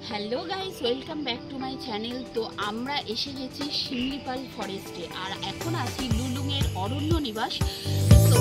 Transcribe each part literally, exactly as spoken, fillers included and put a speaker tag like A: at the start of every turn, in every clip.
A: Hello guys, welcome back to my channel. তো আমরা এসে গেছি শিমলিপাল ফরেস্টে, আর এখন আছি লুলুংয়ের অরণ্য নিবাস। তো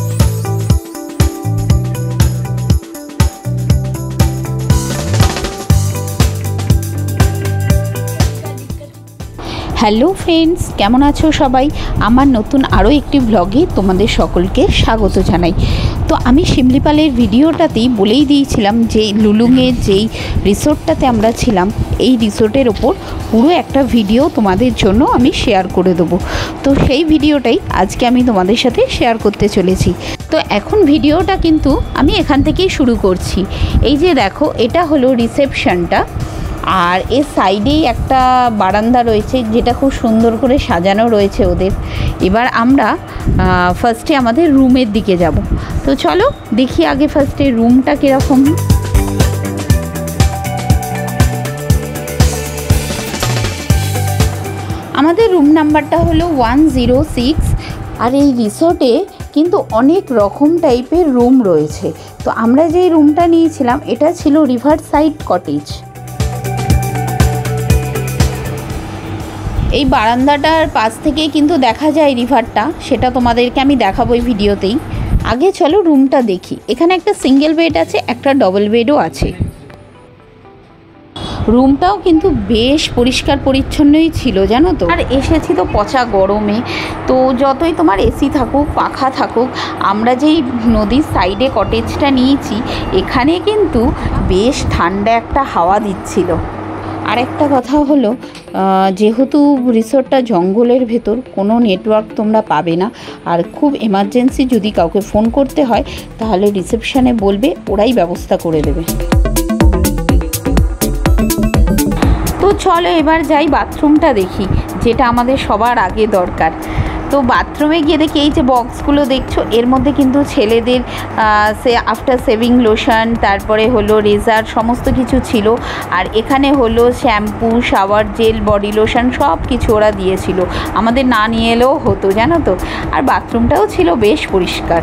A: হ্যালো ফ্রেন্ডস, কেমন আছো সবাই? আমার নতুন আরও একটি ব্লগে তোমাদের সকলকে স্বাগত জানাই। তো আমি শিমলিপালের ভিডিওটাতেই বলেই দিয়েছিলাম যে লুলুংয়ের যেই রিসোর্টটাতে আমরা ছিলাম, এই রিসোর্টের ওপর পুরো একটা ভিডিও তোমাদের জন্য আমি শেয়ার করে দেবো। তো সেই ভিডিওটাই আজকে আমি তোমাদের সাথে শেয়ার করতে চলেছি। তো এখন ভিডিওটা কিন্তু আমি এখান থেকেই শুরু করছি। এই যে দেখো, এটা হলো রিসেপশনটা, আর এর সাইডেই একটা বারান্দা রয়েছে যেটা খুব সুন্দর করে সাজানো রয়েছে ওদের। এবার আমরা ফার্স্টে আমাদের রুমের দিকে যাব। তো চলো দেখি আগে ফার্স্টে রুমটা কীরকম। আমাদের রুম নাম্বারটা হলো ওয়ান জিরো সিক্স। আর এই রিসোর্টে কিন্তু অনেক রকম টাইপের রুম রয়েছে। তো আমরা যেই রুমটা নিয়েছিলাম এটা ছিল রিভার সাইড কটেজ। এই বারান্দাটার পাশ থেকে কিন্তু দেখা যায় রিভারটা, সেটা তোমাদেরকে আমি দেখাবো এই ভিডিওতেই। আগে চলো রুমটা দেখি। এখানে একটা সিঙ্গেল বেড আছে, একটা ডবল বেডও আছে। রুমটাও কিন্তু বেশ পরিষ্কার পরিচ্ছন্নই ছিল, জানো তো। আর এসেছি তো পচা গরমে, তো যতই তোমার এসি থাকুক পাখা থাকুক, আমরা যেই নদীর সাইডে কটেজটা নিয়েছি এখানে কিন্তু বেশ ঠান্ডা একটা হাওয়া দিচ্ছিল। আরেকটা কথা হলো, যেহেতু রিসোর্টটা জঙ্গলের ভেতর, কোনো নেটওয়ার্ক তোমরা পাবে না। আর খুব এমার্জেন্সি যদি কাউকে ফোন করতে হয় তাহলে রিসেপশনে বলবে, ওরাই ব্যবস্থা করে দেবে। তো চলো এবার যাই বাথরুমটা দেখি, যেটা আমাদের সবার আগে দরকার। তো বাথরুমে গিয়ে দেখি এই যে বক্সগুলো দেখছো, এর মধ্যে কিন্তু ছেলেদের সে আফটার সেভিং লোশন, তারপরে হলো রেজার, সমস্ত কিছু ছিল। আর এখানে হলো shampoo, shower gel, body lotion, সব কিছু ওরা দিয়েছিল। আমাদের না নিয়ে এলেও হতো, জানো তো। আর বাথরুমটাও ছিল বেশ পরিষ্কার।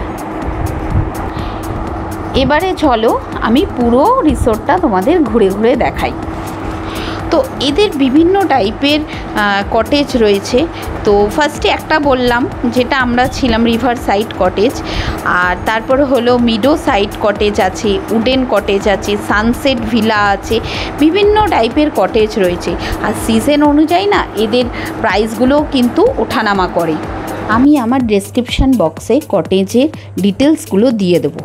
A: এবারে চলো আমি পুরো রিসোর্টটা তোমাদের ঘুরে ঘুরে দেখাই। তো এদের বিভিন্ন টাইপের কটেজ রয়েছে। তো ফার্স্টে একটা বললাম যেটা আমরা ছিলাম রিভার সাইড কটেজ, আর তারপরে হলো মিডো সাইড কটেজ আছে, উডেন কটেজ আছে, সানসেট ভিলা আছে, বিভিন্ন টাইপের কটেজ রয়েছে। আর সিজন অনুযায়ী না এদের প্রাইসগুলোও কিন্তু ওঠানামা করে। আমি আমার ডেসক্রিপশান বক্সে কটেজের ডিটেলসগুলো দিয়ে দেবো।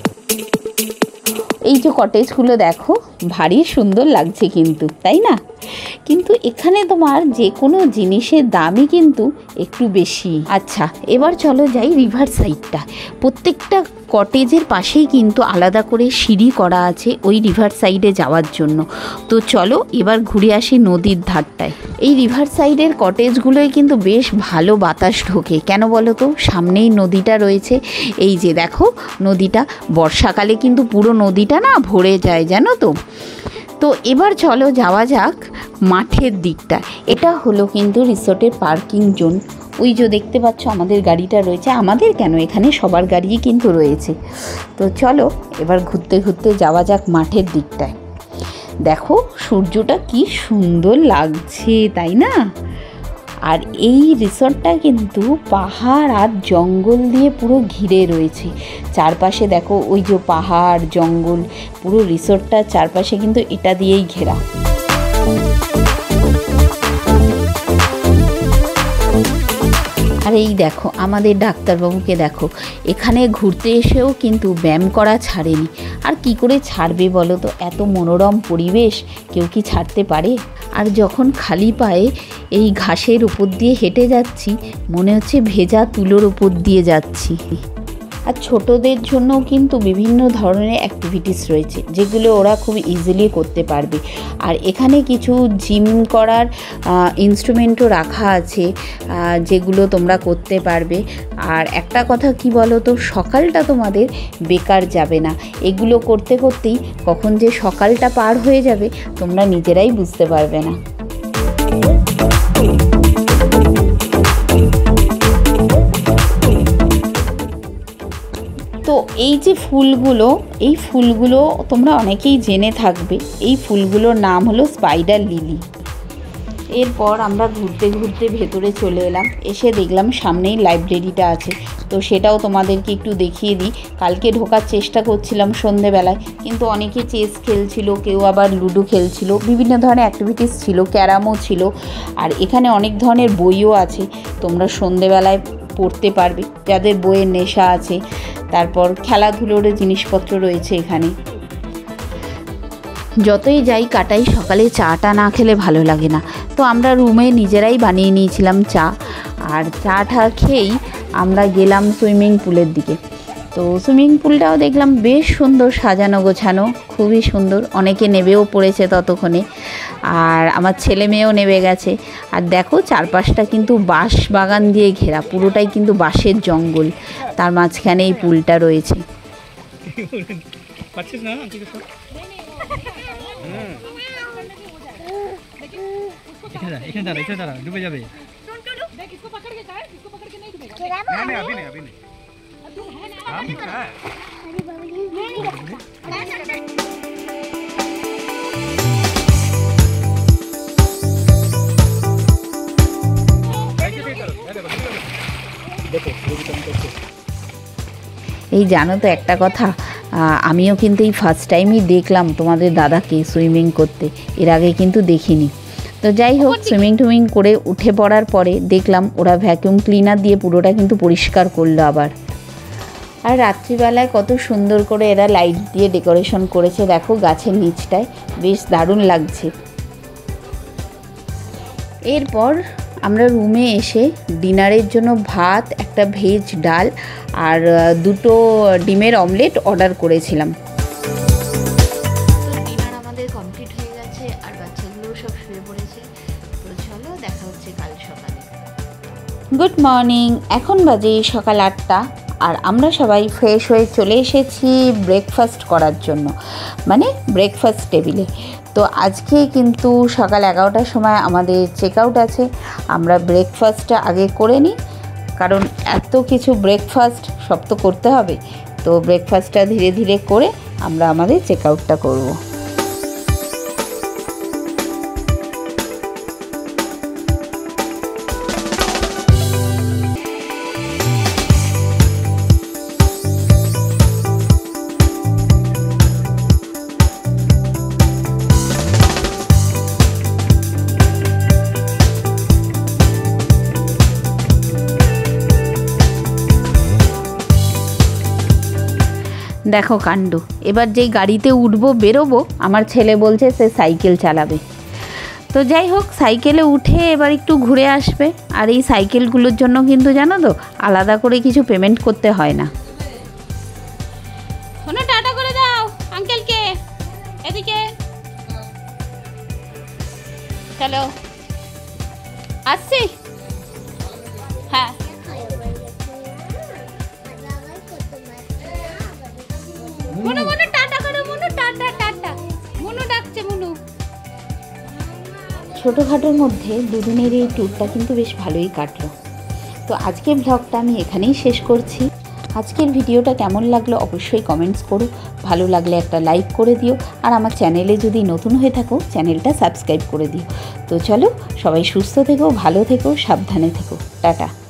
A: এই যে কটেজগুলো দেখো, ভারী সুন্দর লাগছে কিন্তু, তাই না? কিন্তু এখানে তোমার যে কোনো জিনিসের দামই কিন্তু একটু বেশি। আচ্ছা, এবার চলো যাই রিভার সাইডটা। প্রত্যেকটা কটেজের পাশেই কিন্তু আলাদা করে সিঁড়ি করা আছে ওই রিভার সাইডে যাওয়ার জন্য। তো চলো এবার ঘুরে আসি নদীর ধারটায়। এই রিভার সাইডের কটেজগুলোয় কিন্তু বেশ ভালো বাতাস ঢোকে। কেন বলো তো? সামনেই নদীটা রয়েছে। এই যে দেখো নদীটা, বর্ষাকালে কিন্তু পুরো নদীটা না ভরে যায়, জানো তো। তো এবার চলো যাওয়া যাক মাঠের দিকটা। এটা হলো কিন্তু রিসোর্টের পার্কিং জোন। ওই যে দেখতে পাচ্ছ আমাদের গাড়িটা রয়েছে, আমাদের কেন, এখানে সবার গাড়িই কিন্তু রয়েছে। তো চলো এবার ঘুরতে ঘুরতে যাওয়া যাক মাঠের দিকটায়। দেখো সূর্যটা কি সুন্দর লাগছে, তাই না? আর এই রিসোর্টটা কিন্তু পাহাড় আর জঙ্গল দিয়ে পুরো ঘিরে রয়েছে। চারপাশে দেখো ওই যে পাহাড় জঙ্গল, পুরো রিসোর্টটার চারপাশে কিন্তু এটা দিয়েই ঘেরা। আর এই দেখো আমাদের ডাক্তারবাবুকে দেখো, এখানে ঘুরতে এসেও কিন্তু ব্যায়াম করা ছাড়েনি। আর কি করে ছাড়বে বলো তো? এত মনোরম পরিবেশ কেউ কি ছাড়তে পারে? আর যখন খালি পায়ে এই ঘাসের উপর দিয়ে হেঁটে যাচ্ছি, মনে হচ্ছে ভেজা তুলোর উপর দিয়ে যাচ্ছি। আর ছোটদের জন্য কিন্তু বিভিন্ন ধরনের অ্যাক্টিভিটিস রয়েছে যেগুলো ওরা খুব ইজিলি করতে পারবে। আর এখানে কিছু জিম করার ইনস্ট্রুমেন্টও রাখা আছে যেগুলো তোমরা করতে পারবে। আর একটা কথা কি বলো তো, সকালটা তোমাদের বেকার যাবে না। এগুলো করতে করতেই কখন যে সকালটা পার হয়ে যাবে তোমরা নিজেরাই বুঝতে পারবে না। তো এই যে ফুলগুলো, এই ফুলগুলো তোমরা অনেকেই জেনে থাকবে, এই ফুলগুলোর নাম হলো স্পাইডার লিলি। এরপর আমরা ঘুরতে ঘুরতে ভেতরে চলে এলাম, এসে দেখলাম সামনেই লাইব্রেরিটা আছে, তো সেটাও তোমাদেরকে একটু দেখিয়ে দিই। কালকে ঢোকার চেষ্টা করছিলাম সন্ধেবেলায়, কিন্তু অনেকে চেস খেলছিল, কেউ আবার লুডো খেলছিল, বিভিন্ন ধরনের অ্যাক্টিভিটিস ছিল, ক্যারামও ছিল, আর এখানে অনেক ধরনের বইও আছে, তোমরা সন্ধেবেলায় পড়তে পারবে যাদের বইয়ের নেশা আছে। তারপর খেলাধুলোর জিনিসপত্র রয়েছে এখানে। যতই যাই কাটাই, সকালে চাটা না খেলে ভালো লাগে না, তো আমরা রুমে নিজেরাই বানিয়ে নিয়েছিলাম চা, আর চা টা খেয়েই আমরা গেলাম সুইমিং পুলের দিকে। তো সুইমিং পুলটাও দেখলাম বেশ সুন্দর সাজানো গোছানো, খুবই সুন্দর, অনেকে নেবেও পড়েছে ততক্ষণে, আর আমার ছেলে মেয়েও নেবে গেছে। আর দেখো চারপাশটা কিন্তু বাঁশ বাগান দিয়ে ঘেরা, পুরোটাই কিন্তু বাঁশের জঙ্গল, তার মাঝখানে এই পুলটা রয়েছে।
B: এখানে দাঁড়া, এখানে দাঁড়া, ডুবে যাবে।
A: এই জানো তো একটা কথা, আমিও কিন্তু এই ফার্স্ট টাইমই দেখলাম তোমাদের দাদাকে সুইমিং করতে, এর আগে কিন্তু দেখিনি। তো যাই হোক, সুইমিং টুইমিং করে উঠে পড়ার পরে দেখলাম ওরা ভ্যাকুয়াম ক্লিনার দিয়ে পুরোটা কিন্তু পরিষ্কার করলো আবার। আর রাত্রিবেলায় কত সুন্দর করে এরা লাইট দিয়ে ডেকোরেশন করেছে, দেখো গাছের নিচটায়, বেশ দারুণ লাগছে। এরপর আমরা রুমে এসে ডিনারের জন্য ভাত, একটা ভেজ ডাল আর দুটো ডিমের অমলেট অর্ডার করেছিলাম। ডিনার আমাদের কমপ্লিট হয়ে গেছে, আর বাচ্চাগুলো সব শুয়ে পড়েছে। তো চলো দেখা হচ্ছে কাল সকালে। গুড মর্নিং, এখন বাজে সকাল আটটা, আর আমরা সবাই ফ্রেশ হয়ে চলে এসেছি ব্রেকফাস্ট করার জন্য, মানে ব্রেকফাস্ট টেবিলে। তো আজকে কিন্তু সকাল এগারোটার সময় আমাদের চেক আউট আছে, আমরা ব্রেকফাস্টটা আগে করে নিই, কারণ এত কিছু ব্রেকফাস্ট সব তো করতে হবে, তো ব্রেকফাস্টটা ধীরে ধীরে করে আমরা আমাদের চেক আউটটা করবো। দেখো কাণ্ড, এবার যেই গাড়িতে উঠবো বেরোবো, আমার ছেলে বলছে সে সাইকেল চালাবে। তো যাই হোক, সাইকেলে উঠে এবার একটু ঘুরে আসবে, আর এই সাইকেলগুলোর জন্য কিন্তু জানো তো আলাদা করে কিছু পেমেন্ট করতে হয় না। শোনো, টাটা করে দাও আঙ্কেলকে, এদিকে চলো, আসছি। হ্যাঁ, মনু মনু টাটা করো, মনু টাটা টাটা, মনু ডাকছে মনু। ছোটোখাটোর মধ্যে দুদিনের এই ট্যুরটা কিন্তু বেশ ভালোই কাটলো। তো আজকের ব্লগটা আমি এখানেই শেষ করছি। আজকের ভিডিওটা কেমন লাগলো অবশ্যই কমেন্টস করো, ভালো লাগলে একটা লাইক করে দিও, আর আমার চ্যানেলে যদি নতুন হয়ে থাকো চ্যানেলটা সাবস্ক্রাইব করে দিও। তো চলো, সবাই সুস্থ থেকো, ভালো থেকো, সাবধানে থেকো, টাটা।